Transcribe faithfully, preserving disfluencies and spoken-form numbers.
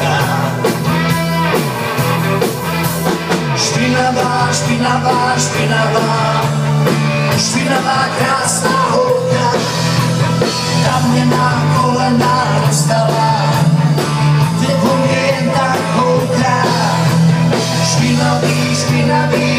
holka. Špinavá, špinavá, špinavá, špinavá krásná holka. Ta mě na kolena dostala, kde po mě jen tak holka. Špinavý, špinavý,